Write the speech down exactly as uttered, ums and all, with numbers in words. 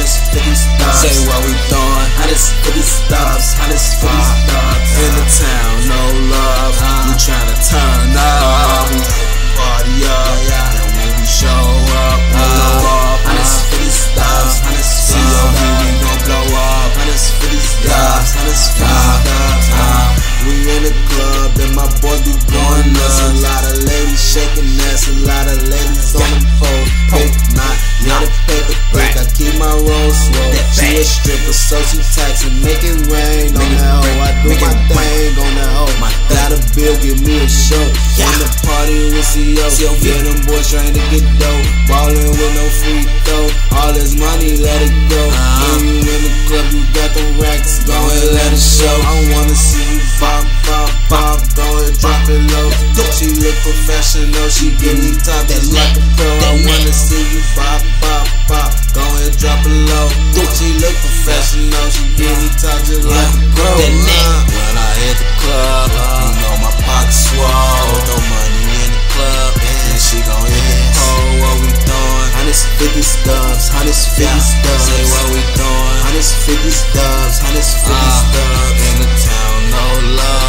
fifty stubs. Say what we doing. one fifty stubs, one fifty stubs. In the town, no love. We tryna turn up, party up, and when we show up, we blow up. one fifty stubs, one fifty C O B, we gon' blow up. one fifty stubs, one fifty stubs. We in the club and my boys be blowing us. A lot of ladies shaking ass, a lot of ladies on them poles. Big knot, yeah, the paper thick. I keep my roll slow. She a stripper, so she taxing, make it rain on that hoe. I do my thing on that hoe. Got a bill, give me a show. In the party with C O, yeah, them boys trying to get dope. Ballin' with no free throw. All this money, let it go. When you in the club, you got the racks, go and let it show. I wanna see you pop, pop, pop, go and drop it low. She look professional, she give me top just like a pro. I wanna see you pop, pop, pop, go and drop it low. She look professional, she give me top just like a pro. When I hit the club, you know my pocket's swole. Throw money in the club, and she gon' hit the pole. What we doing? one fifty stubs, one fifty stubs. Say what we doing? one fifty stubs, one fifty stubs. In the town, no love.